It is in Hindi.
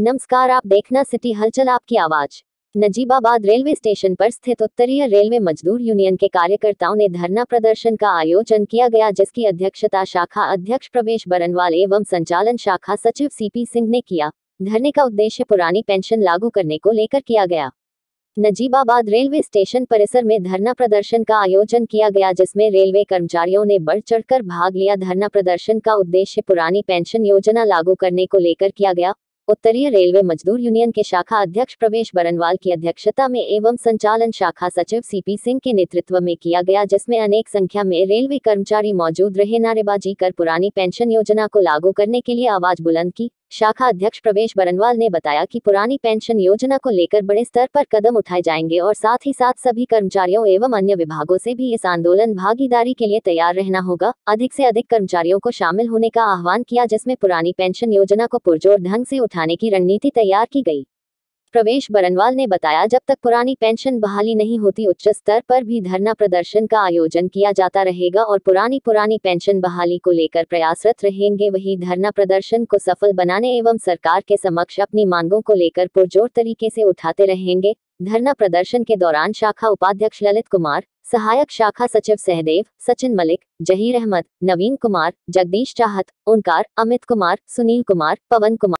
नमस्कार, आप देखना सिटी हलचल आपकी आवाज। नजीबाबाद रेलवे स्टेशन पर स्थित उत्तरीय रेलवे मजदूर यूनियन के कार्यकर्ताओं ने धरना प्रदर्शन का आयोजन किया गया, जिसकी अध्यक्षता शाखा अध्यक्ष प्रवेश बरनवाल एवं संचालन शाखा सचिव सीपी सिंह ने किया। धरने का उद्देश्य पुरानी पेंशन लागू करने को लेकर किया गया। नजीबाबाद रेलवे स्टेशन परिसर में धरना प्रदर्शन का आयोजन किया गया, जिसमें रेलवे कर्मचारियों ने बढ़ चढ़कर भाग लिया। धरना प्रदर्शन का उद्देश्य पुरानी पेंशन योजना लागू करने को लेकर किया गया। उत्तरीय रेलवे मजदूर यूनियन के शाखा अध्यक्ष प्रवेश बरनवाल की अध्यक्षता में एवं संचालन शाखा सचिव सीपी सिंह के नेतृत्व में किया गया, जिसमें अनेक संख्या में रेलवे कर्मचारी मौजूद रहे। नारेबाजी कर पुरानी पेंशन योजना को लागू करने के लिए आवाज बुलंद की। शाखा अध्यक्ष प्रवेश बरनवाल ने बताया कि पुरानी पेंशन योजना को लेकर बड़े स्तर पर कदम उठाए जाएंगे और साथ ही साथ सभी कर्मचारियों एवं अन्य विभागों से भी इस आंदोलन भागीदारी के लिए तैयार रहना होगा। अधिक से अधिक कर्मचारियों को शामिल होने का आह्वान किया, जिसमें पुरानी पेंशन योजना को पुरजोर ढंग से उठाने की रणनीति तैयार की गई। प्रवेश बरनवाल ने बताया, जब तक पुरानी पेंशन बहाली नहीं होती, उच्च स्तर पर भी धरना प्रदर्शन का आयोजन किया जाता रहेगा और पुरानी पेंशन बहाली को लेकर प्रयासरत रहेंगे। वही धरना प्रदर्शन को सफल बनाने एवं सरकार के समक्ष अपनी मांगों को लेकर पुरजोर तरीके से उठाते रहेंगे। धरना प्रदर्शन के दौरान शाखा उपाध्यक्ष ललित कुमार, सहायक शाखा सचिव सहदेव, सचिन मलिक, जहीर अहमद, नवीन कुमार, जगदीश चाहत, ओंकार, अमित कुमार, सुनील कुमार, पवन कुमार